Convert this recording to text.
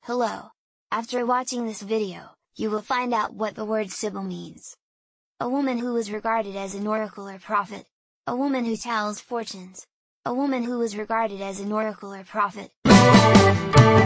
Hello! After watching this video, you will find out what the word Sibyl means. A woman who was regarded as an oracle or prophet. A woman who tells fortunes. A woman who was regarded as an oracle or prophet.